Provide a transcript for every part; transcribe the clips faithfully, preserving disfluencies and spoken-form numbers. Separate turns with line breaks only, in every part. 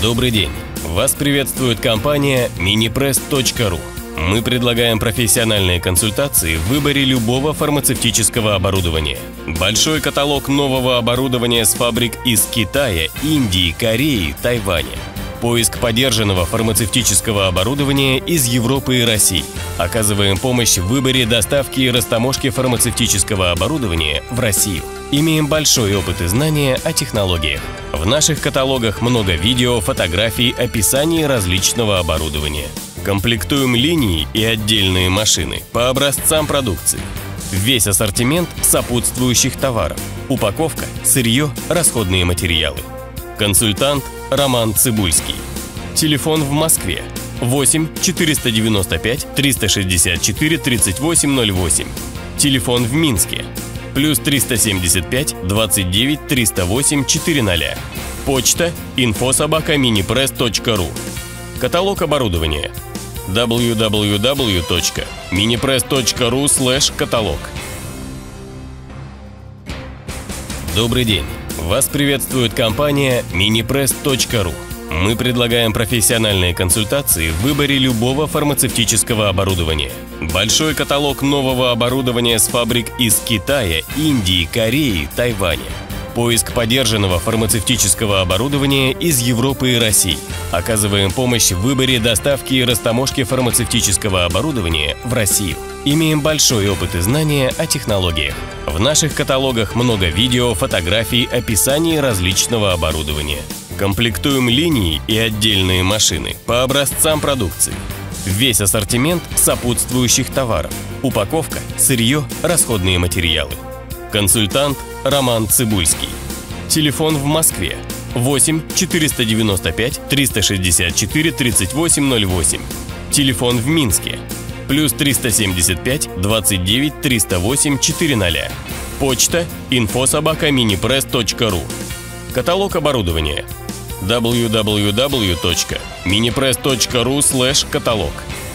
Добрый день! Вас приветствует компания Minipress точка ру. Мы предлагаем профессиональные консультации в выборе любого фармацевтического оборудования. Большой каталог нового оборудования с фабрик из Китая, Индии, Кореи, Тайваня. Поиск подержанного фармацевтического оборудования из Европы и России. Оказываем помощь в выборе доставки и растаможки фармацевтического оборудования в Россию. Имеем большой опыт и знания о технологиях. В наших каталогах много видео, фотографий, описаний различного оборудования. Комплектуем линии и отдельные машины по образцам продукции. Весь ассортимент сопутствующих товаров. Упаковка, сырье, расходные материалы. Консультант Роман Цибульский. Телефон в Москве восемь четыреста девяносто пять триста шестьдесят четыре тридцать восемь ноль восемь. Телефон в Минске плюс триста семьдесят пять двадцать девять триста восемь четыреста. Почта инфо собака минипресс точка ру. Каталог оборудования дабл ю дабл ю дабл ю точка минипресс точка ру слэш каталог. Добрый день! Вас приветствует компания Minipress точка ру. Мы предлагаем профессиональные консультации в выборе любого фармацевтического оборудования. Большой каталог нового оборудования с фабрик из Китая, Индии, Кореи, Тайваня. Поиск подержанного фармацевтического оборудования из Европы и России. Оказываем помощь в выборе доставки и растаможки фармацевтического оборудования в Россию. Имеем большой опыт и знания о технологиях. В наших каталогах много видео, фотографий, описаний различного оборудования. Комплектуем линии и отдельные машины по образцам продукции. Весь ассортимент сопутствующих товаров. Упаковка, сырье, расходные материалы. Консультант Роман Цибульский. Телефон в Москве восемь четыреста девяносто пять триста шестьдесят четыре тридцать восемь ноль восемь. Телефон в Минске плюс триста семьдесят пять двадцать девять триста восемь четыреста. Почта инфо собака минипресс точка ру. Каталог оборудования дабл ю дабл ю дабл ю точка минипресс точка ру слэш каталог.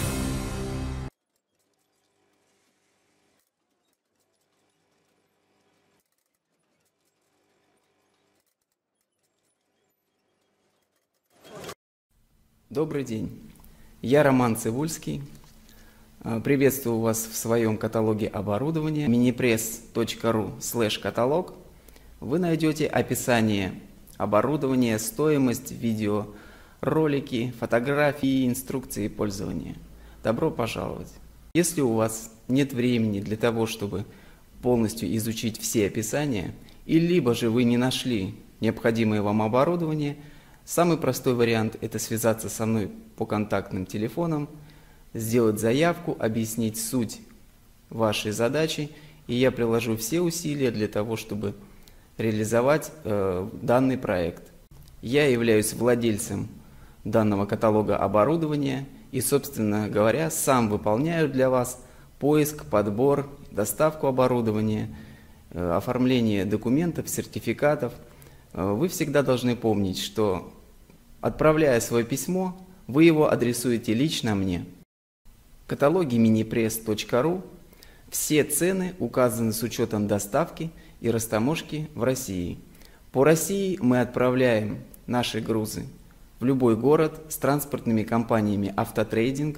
Добрый день, я Роман Цибульский. Приветствую вас в своем каталоге оборудования минипресс точка ру слэш каталог. Вы найдете описание оборудования, стоимость, видео, ролики, фотографии, инструкции пользования. Добро пожаловать! Если у вас нет времени для того, чтобы полностью изучить все описания, и либо же вы не нашли необходимое вам оборудование, самый простой вариант – это связаться со мной по контактным телефонам, сделать заявку, объяснить суть вашей задачи, и я приложу все усилия для того, чтобы реализовать э, данный проект. Я являюсь владельцем данного каталога оборудования и, собственно говоря, сам выполняю для вас поиск, подбор, доставку оборудования, э, оформление документов, сертификатов. Вы всегда должны помнить, что, отправляя свое письмо, вы его адресуете лично мне. В каталоге минипресс точка ру все цены указаны с учетом доставки и растаможки в России. По России мы отправляем наши грузы в любой город с транспортными компаниями «Автотрейдинг».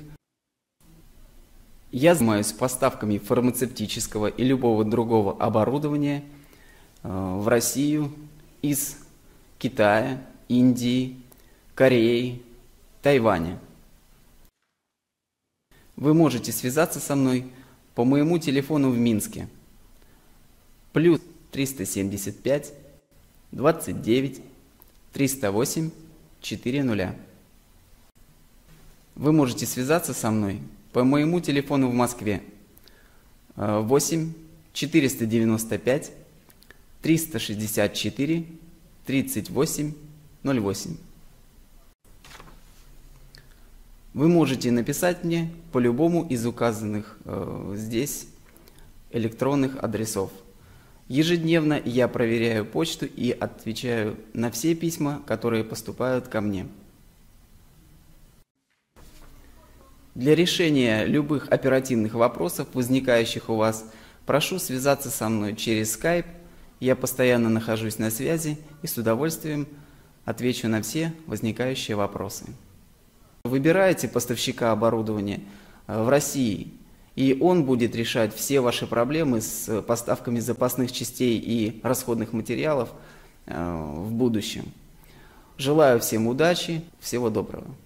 Я занимаюсь поставками фармацевтического и любого другого оборудования в Россию из Китая, Индии, Кореи, Тайваня. Вы можете связаться со мной по моему телефону в Минске плюс триста семьдесят пять двадцать девять триста восемь четыреста. Вы можете связаться со мной по моему телефону в Москве восемь четыреста девяносто пять триста шестьдесят четыре тридцать восемь ноль восемь. Вы можете написать мне по любому из указанных э, здесь электронных адресов. Ежедневно я проверяю почту и отвечаю на все письма, которые поступают ко мне. Для решения любых оперативных вопросов, возникающих у вас, прошу связаться со мной через скайп. Я постоянно нахожусь на связи и с удовольствием отвечу на все возникающие вопросы. Выбираете поставщика оборудования в России, и он будет решать все ваши проблемы с поставками запасных частей и расходных материалов в будущем. Желаю всем удачи, всего доброго.